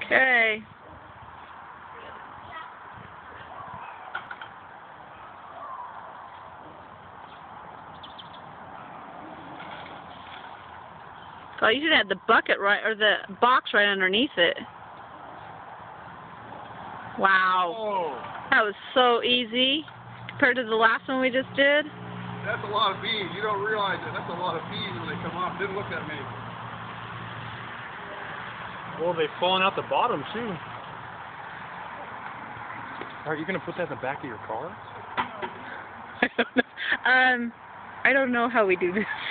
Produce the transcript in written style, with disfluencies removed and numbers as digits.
Hey. Oh, you should have the bucket right, or the box right underneath it. Wow. Oh, That was so easy compared to the last one we just did. that's a lot of bees. You don't realize it. That's a lot of bees when they come off. Didn't look that many. Well, they've fallen out the bottom, too. Are you going to put that in the back of your car? I don't know how we do this.